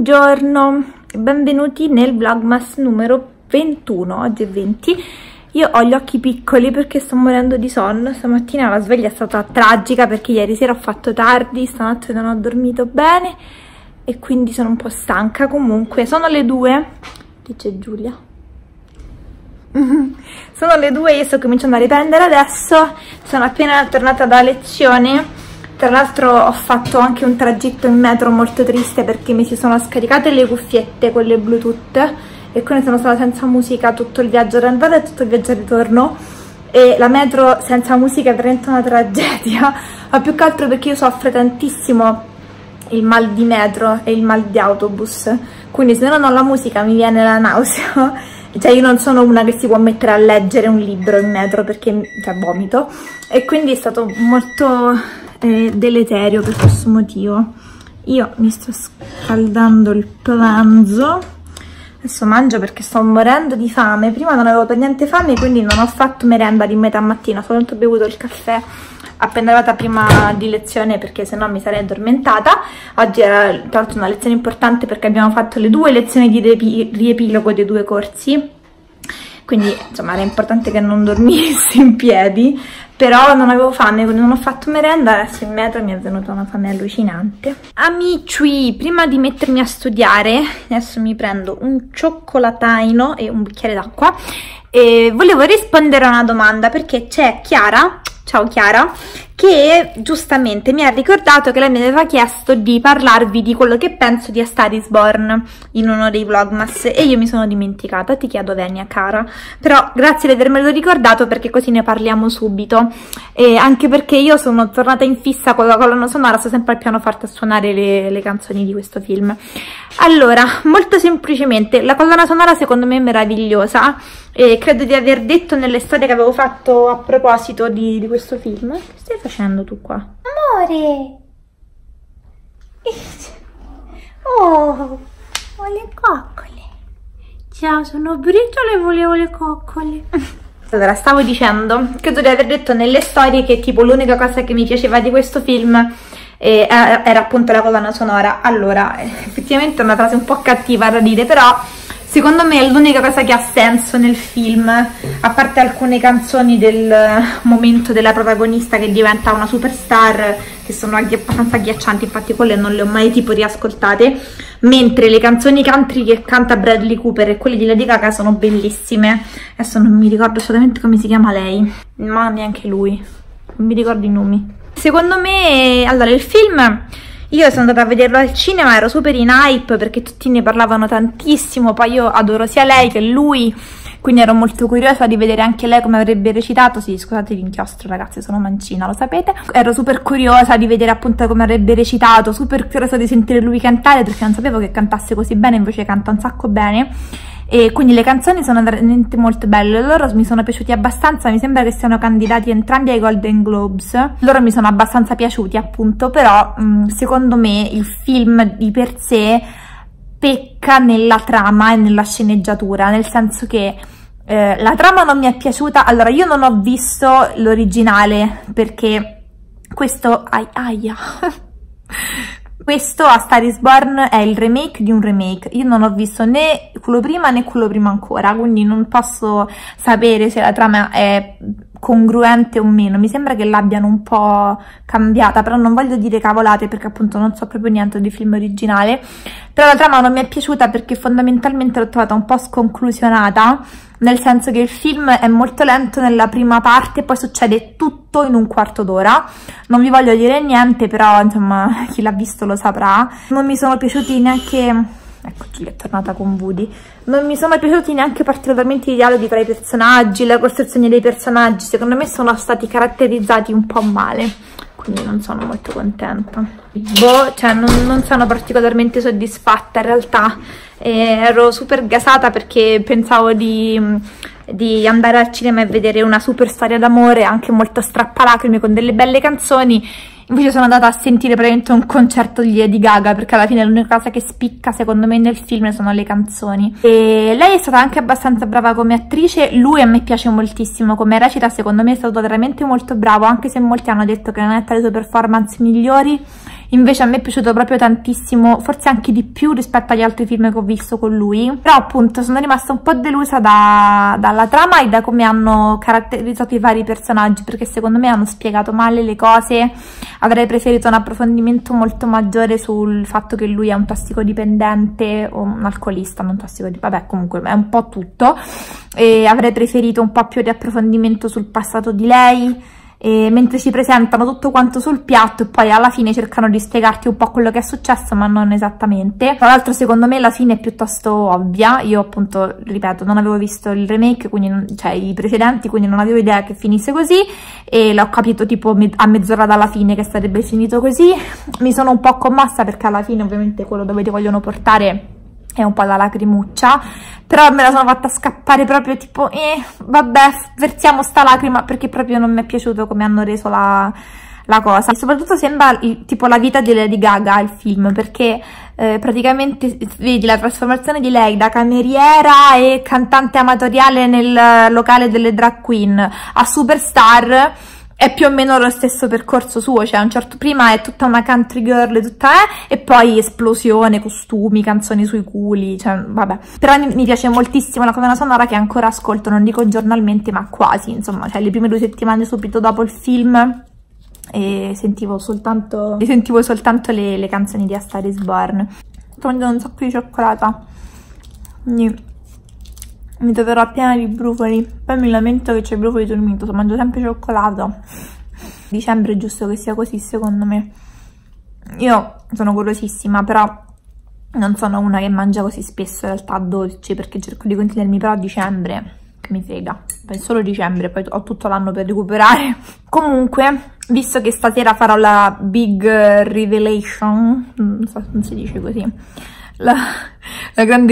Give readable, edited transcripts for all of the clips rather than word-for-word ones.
Buongiorno e benvenuti nel vlogmas numero 21, oggi è 20. Io ho gli occhi piccoli perché sto morendo di sonno. Stamattina la sveglia è stata tragica perché ieri sera ho fatto tardi, stanotte non ho dormito bene e quindi sono un po' stanca. Comunque sono le 2, dice Giulia. Sono le 2, io sto cominciando a riprendere adesso, sono appena tornata da lezione. Tra l'altro ho fatto anche un tragitto in metro molto triste perché mi si sono scaricate le cuffiette, quelle Bluetooth, e quindi sono stata senza musica tutto il viaggio d'andata e tutto il viaggio al ritorno, e la metro senza musica è veramente una tragedia, ma più che altro perché io soffro tantissimo il mal di metro e il mal di autobus, quindi se non ho la musica mi viene la nausea. Cioè io non sono una che si può mettere a leggere un libro in metro perché vomito, e quindi è stato molto deleterio per questo motivo. Io mi sto scaldando il pranzo, adesso mangio perché sto morendo di fame. Prima non avevo per niente fame, quindi non ho fatto merenda di metà mattina, ho soltanto bevuto il caffè appena arrivata prima di lezione perché sennò mi sarei addormentata. Oggi era tra l'altro una lezione importante perché abbiamo fatto le 2 lezioni di riepilogo dei 2 corsi, quindi insomma era importante che non dormissi in piedi, però non avevo fame, quindi non ho fatto merenda. Adesso in metro mi è venuta una fame allucinante. Amici, prima di mettermi a studiare adesso mi prendo un cioccolataino e un bicchiere d'acqua e volevo rispondere a una domanda perché c'è Chiara, ciao Chiara, che giustamente mi ha ricordato che lei mi aveva chiesto di parlarvi di quello che penso di A Star is Born in uno dei vlogmas e io mi sono dimenticata. Ti chiedo venia cara, però grazie di avermelo ricordato perché così ne parliamo subito, e anche perché io sono tornata in fissa con la colonna sonora, sto sempre al pianoforte a suonare le canzoni di questo film. Allora, molto semplicemente, la colonna sonora secondo me è meravigliosa e credo di aver detto nelle storie che avevo fatto a proposito di questo film. Che stai facendo tu qua? Amore! Oh, ho le coccole. Ciao, sono briciole e volevo le coccole. Allora, stavo dicendo, credo di aver detto nelle storie che tipo l'unica cosa che mi piaceva di questo film era appunto la colonna sonora. Allora, effettivamente è una frase un po' cattiva da dire, però secondo me è l'unica cosa che ha senso nel film, a parte alcune canzoni del momento della protagonista che diventa una superstar, che sono abbastanza agghiaccianti, infatti quelle non le ho mai tipo riascoltate, mentre le canzoni country che canta Bradley Cooper e quelle di Lady Gaga sono bellissime. Adesso non mi ricordo assolutamente come si chiama lei, ma neanche lui, non mi ricordo i nomi. Secondo me, allora, il film, io sono andata a vederlo al cinema, ero super in hype perché tutti ne parlavano tantissimo, poi io adoro sia lei che lui, quindi ero molto curiosa di vedere anche lei come avrebbe recitato. Sì, scusate l'inchiostro ragazzi, sono mancina, lo sapete. Ero super curiosa di vedere appunto come avrebbe recitato, super curiosa di sentire lui cantare perché non sapevo che cantasse così bene, invece canta un sacco bene. E quindi le canzoni sono veramente molto belle, loro mi sono piaciuti abbastanza, mi sembra che siano candidati entrambi ai Golden Globes, loro mi sono abbastanza piaciuti appunto, però secondo me il film di per sé pecca nella trama e nella sceneggiatura, nel senso che la trama non mi è piaciuta. Allora, io non ho visto l'originale perché questo questo A Star is Born è il remake di un remake. Io non ho visto né quello prima né quello prima ancora, quindi non posso sapere se la trama è congruente o meno. Mi sembra che l'abbiano un po' cambiata, però non voglio dire cavolate perché appunto non so proprio niente di film originale. Però la trama non mi è piaciuta perché fondamentalmente l'ho trovata un po' sconclusionata, nel senso che il film è molto lento nella prima parte e poi succede tutto in un quarto d'ora. Non vi voglio dire niente, però insomma chi l'ha visto lo saprà. Non mi sono piaciuti neanche, ecco Giulia è tornata con Woody, non mi sono piaciuti neanche particolarmente i dialoghi tra i personaggi, la costruzione dei personaggi, secondo me sono stati caratterizzati un po' male, quindi non sono molto contenta. Boh, cioè non sono particolarmente soddisfatta in realtà. Ero super gasata perché pensavo di andare al cinema e vedere una super storia d'amore anche molto strappalacrime con delle belle canzoni. Invece sono andata a sentire praticamente un concerto di Lady Gaga perché alla fine l'unica cosa che spicca secondo me nel film sono le canzoni. E lei è stata anche abbastanza brava come attrice, lui a me piace moltissimo come recita, secondo me è stato veramente molto bravo, anche se molti hanno detto che non è tra le sue performance migliori. invece a me è piaciuto proprio tantissimo, forse anche di più rispetto agli altri film che ho visto con lui, però appunto sono rimasta un po' delusa dalla trama e da come hanno caratterizzato i vari personaggi, perché secondo me hanno spiegato male le cose. Avrei preferito un approfondimento molto maggiore sul fatto che lui è un tossicodipendente o un alcolista, non tossicodipendente, vabbè, comunque è un po' tutto, e avrei preferito un po' più di approfondimento sul passato di lei, mentre ci presentano tutto quanto sul piatto e poi alla fine cercano di spiegarti un po' quello che è successo, ma non esattamente. Tra l'altro secondo me la fine è piuttosto ovvia. Io appunto, ripeto, non avevo visto il remake, quindi cioè i precedenti, quindi non avevo idea che finisse così, e l'ho capito tipo a mezz'ora dalla fine che sarebbe finito così. Mi sono un po' commossa perché alla fine ovviamente quello dove ti vogliono portare è un po' la lacrimuccia, però me la sono fatta scappare proprio tipo vabbè, versiamo sta lacrima, perché proprio non mi è piaciuto come hanno reso la cosa. E soprattutto sembra tipo la vita di Lady Gaga il film, perché praticamente vedi la trasformazione di lei da cameriera e cantante amatoriale nel locale delle drag queen a superstar. È più o meno lo stesso percorso suo, cioè prima è tutta una country girl, e poi esplosione, costumi, canzoni sui culi, cioè vabbè. Però mi piace moltissimo la colonna sonora, che ancora ascolto, non dico giornalmente, ma quasi, insomma, cioè le prime 2 settimane subito dopo il film, e sentivo soltanto le canzoni di A Star Is Born. Sto mangiando un sacco di cioccolata, quindi mi troverò piena di brufoli. Poi mi lamento che c'è i brufoli sul mento, mangio sempre cioccolato. Dicembre è giusto che sia così, secondo me. Io sono curiosissima, però non sono una che mangia così spesso in realtà dolci, perché cerco di contenermi, però a dicembre che mi frega, poi solo dicembre, poi ho tutto l'anno per recuperare. Comunque, visto che stasera farò la big revelation, non so se si dice così, la grande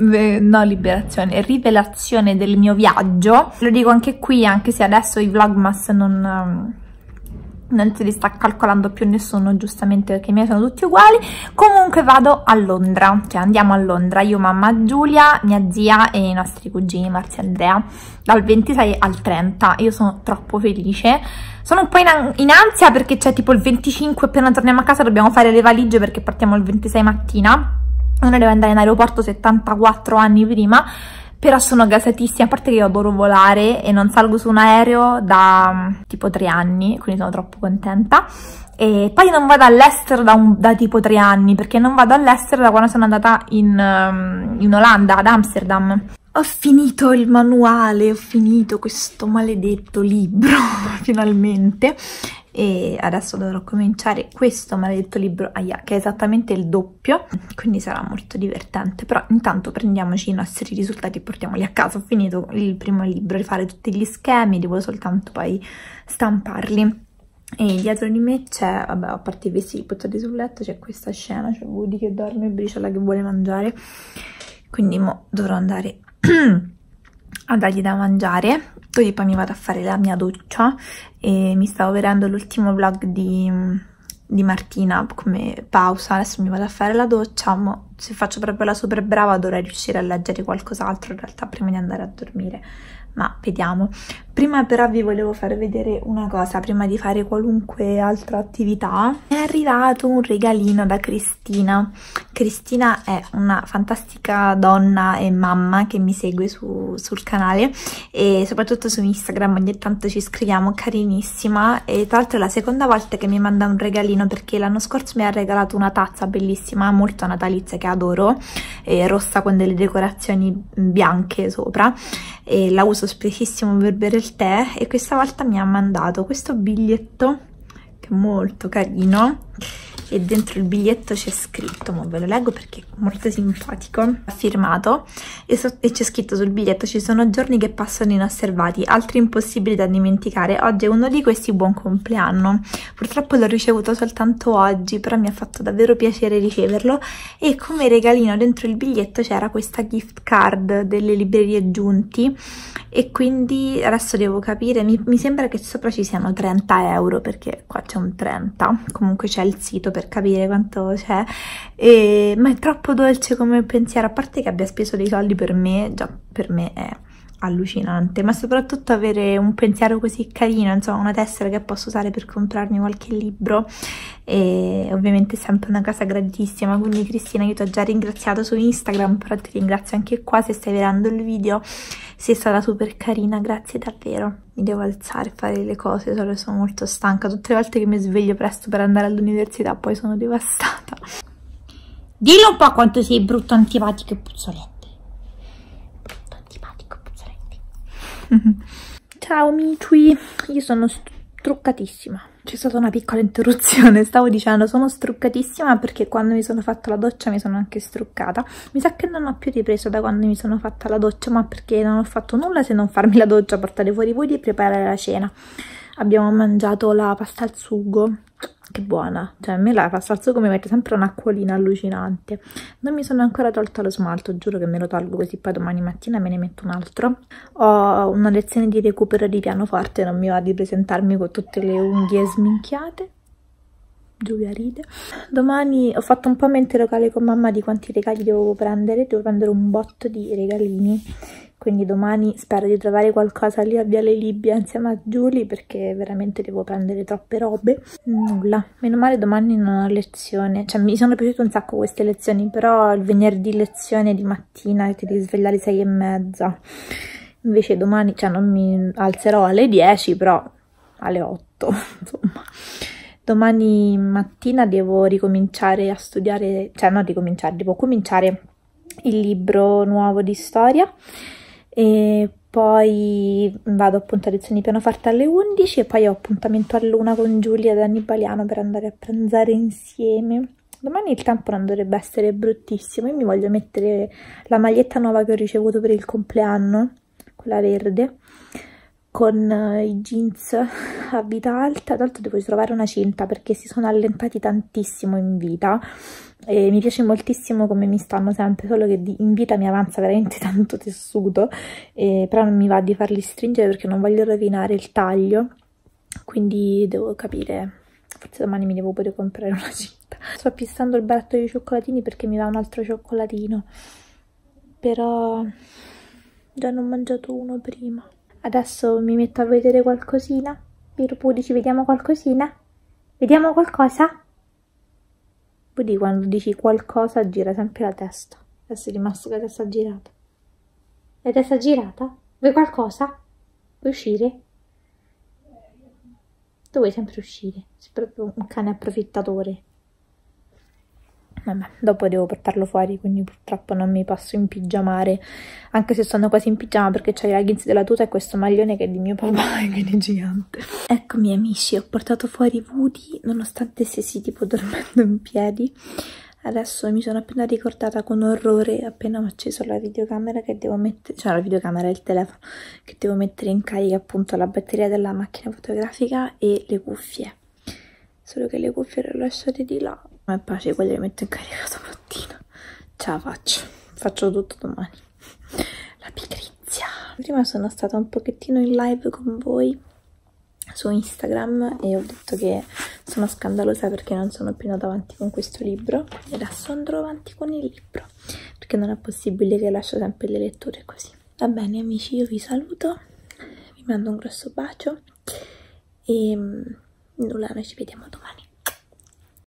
rivelazione del mio viaggio, lo dico anche qui, anche se adesso i vlogmas non se li sta calcolando più nessuno, giustamente, perché i miei sono tutti uguali. Comunque vado a Londra, cioè andiamo a Londra, io, mamma Giulia, mia zia e i nostri cugini Marzia e Andrea, dal 26 al 30. Io sono troppo felice, sono un po' in ansia perché c'è tipo il 25, appena torniamo a casa dobbiamo fare le valigie perché partiamo il 26 mattina. Uno deve andare in aeroporto 74 anni prima, però sono gasatissima, a parte che io adoro volare e non salgo su un aereo da tipo 3 anni, quindi sono troppo contenta. E poi non vado all'estero da tipo 3 anni, perché non vado all'estero da quando sono andata in Olanda, ad Amsterdam. Ho finito il manuale, ho finito questo maledetto libro, finalmente. E adesso dovrò cominciare questo maledetto libro, che è esattamente il doppio, quindi sarà molto divertente. Però intanto prendiamoci i nostri risultati e portiamoli a casa. Ho finito il primo libro, rifare tutti gli schemi, devo soltanto poi stamparli. E dietro di me c'è, vabbè, a parte i vestiti buttati sul letto, c'è questa scena, c'è Woody che dorme e Briciola che vuole mangiare, quindi mo dovrò andare a dargli da mangiare, così poi mi vado a fare la mia doccia. E mi stavo vedendo l'ultimo vlog di Martina come pausa, adesso mi vado a fare la doccia, ma se faccio proprio la super brava dovrei riuscire a leggere qualcos'altro in realtà prima di andare a dormire, ma vediamo. Prima però vi volevo far vedere una cosa, prima di fare qualunque altra attività. È arrivato un regalino da Cristina. Cristina è una fantastica donna e mamma che mi segue sul canale e soprattutto su Instagram, ogni tanto ci scriviamo, carinissima, e tra l'altro è la seconda volta che mi manda un regalino, perché l'anno scorso mi ha regalato una tazza bellissima, molto natalizia, che adoro, rossa con delle decorazioni bianche sopra, e la uso spessissimo per bere il tè, e questa volta mi ha mandato questo biglietto che è molto carino, e dentro il biglietto c'è scritto, ma ve lo leggo perché è molto simpatico, firmato, e c'è scritto sul biglietto: ci sono giorni che passano inosservati, altri impossibili da dimenticare, oggi è uno di questi, buon compleanno. Purtroppo l'ho ricevuto soltanto oggi, però mi ha fatto davvero piacere riceverlo, e come regalino dentro il biglietto c'era questa gift card delle librerie Giunti, e quindi adesso devo capire, mi sembra che sopra ci siano 30 euro, perché qua c'è un 30, comunque c'è il sito per capire quanto c'è, ma è troppo dolce come pensiero, a parte che abbia speso dei soldi per me, già per me è allucinante, ma soprattutto avere un pensiero così carino, insomma una tessera che posso usare per comprarmi qualche libro, e ovviamente è sempre una cosa gratissima. Quindi Cristina, io ti ho già ringraziato su Instagram, però ti ringrazio anche qua se stai vedendo il video, sei stata super carina, grazie davvero. Mi devo alzare e fare le cose, sono molto stanca, tutte le volte che mi sveglio presto per andare all'università poi sono devastata. Dillo un po' quanto sei brutto, antipatico e puzzolente. Brutto, antipatico e puzzolente. Ciao amici, io sono struccatissima. C'è stata una piccola interruzione, stavo dicendo sono struccatissima perché quando mi sono fatta la doccia mi sono anche struccata. Mi sa che non ho più ripreso da quando mi sono fatta la doccia, ma perché non ho fatto nulla se non farmi la doccia, portare fuori i voti e preparare la cena. Abbiamo mangiato la pasta al sugo, che buona, cioè a me la pasta al sugo mi mette sempre un'acquolina allucinante. Non mi sono ancora tolta lo smalto, giuro che me lo tolgo così poi domani mattina me ne metto un altro. Ho una lezione di recupero di pianoforte, non mi va di presentarmi con tutte le unghie sminchiate. Giulia ride. Domani ho fatto un po' mente locale con mamma di quanti regali devo prendere un botto di regalini, quindi domani spero di trovare qualcosa lì a Viale Libia insieme a Giulia, perché veramente devo prendere troppe robe. Nulla, meno male domani non ho lezione, cioè mi sono piaciute un sacco queste lezioni, però il venerdì lezione di mattina ti devi svegliare alle 6:30, invece domani, cioè non mi alzerò alle 10 però alle 8 insomma. Domani mattina devo ricominciare a studiare, cioè non ricominciare, devo cominciare il libro nuovo di storia e poi vado appunto a lezione di pianoforte alle 11 e poi ho appuntamento all'1 con Giulia ad Annibaliano per andare a pranzare insieme. Domani il tempo non dovrebbe essere bruttissimo, io mi voglio mettere la maglietta nuova che ho ricevuto per il compleanno, quella verde, con i jeans a vita alta. Tra l'altro devo trovare una cinta perché si sono allentati tantissimo in vita e mi piace moltissimo come mi stanno sempre, solo che in vita mi avanza veramente tanto tessuto, però non mi va di farli stringere perché non voglio rovinare il taglio, quindi devo capire, forse domani mi devo pure comprare una cinta. Sto fissando il barattolo di cioccolatini perché mi va un altro cioccolatino, però già ne ho mangiato uno prima. Adesso mi metto a vedere qualcosina. Pirupudici, vediamo qualcosina? Vediamo qualcosa? Poi quando dici qualcosa gira sempre la testa. Adesso è rimasto con la testa girata. La testa girata? Vuoi qualcosa? Vuoi uscire? Tu vuoi sempre uscire. Sei proprio un cane approfittatore. Vabbè, dopo devo portarlo fuori, quindi purtroppo non mi posso impigiamare, anche se sono quasi in pigiama perché c'ho i leggings della tuta e questo maglione che è di mio papà e che è gigante. Eccomi amici, ho portato fuori Woody, nonostante stessi tipo dormendo in piedi. Adesso mi sono appena ricordata con orrore, appena ho acceso la videocamera, che devo mettere, cioè la videocamera, il telefono, che devo mettere in carica appunto la batteria della macchina fotografica e le cuffie. Solo che le cuffie le ho lasciate di là. Ma è pace, quelle le metto in carica domattina. Ce la faccio tutto domani. La pigrizia. Prima sono stata un pochettino in live con voi su Instagram e ho detto che sono scandalosa perché non sono più andata avanti con questo libro, e adesso andrò avanti con il libro perché non è possibile che lascio sempre le letture così. Va bene amici, io vi saluto, vi mando un grosso bacio e nulla, noi ci vediamo domani.